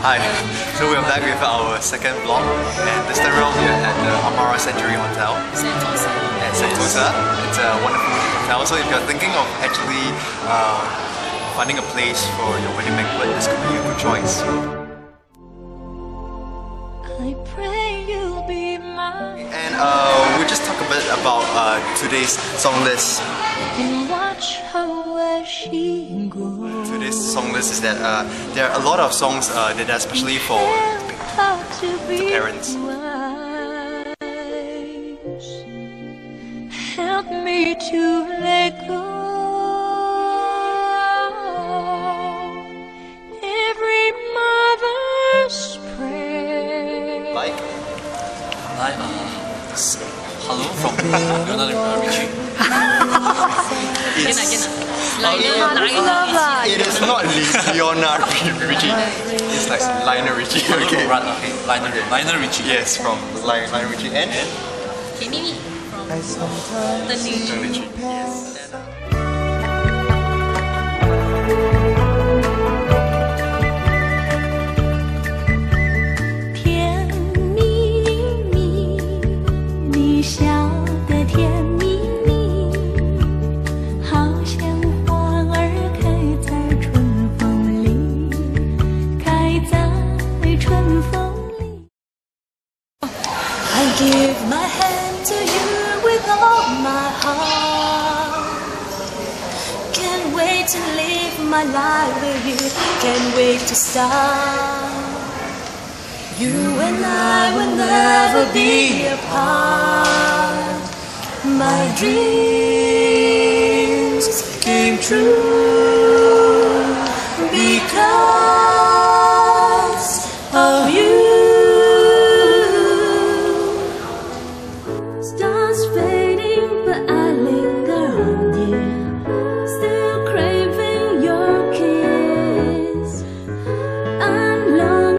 Hi, so we're back with our second vlog, and this time around we are at the Amara Hotel. Sentosa. At Sentosa. It's a wonderful hotel, so if you're thinking of actually finding a place for your wedding banquet, this could be a good choice. I pray you'll be mine. And we'll just talk a bit about today's song list. And watch her where she goes. Today's song list is that there are a lot of songs that are especially for the parents. Help me to let go. Every mother's prayer. Like Hello from Richie. It is not Leonard Richie. It's like Lionel Richie. Okay. Lionel Richie. Yes, from Lionel Richie and Mimi from Lionel Richie. Yes. I give my hand to you with all my heart. Can't wait to live my life with you. Can't wait to start. You and I will never be apart. My dreams came true.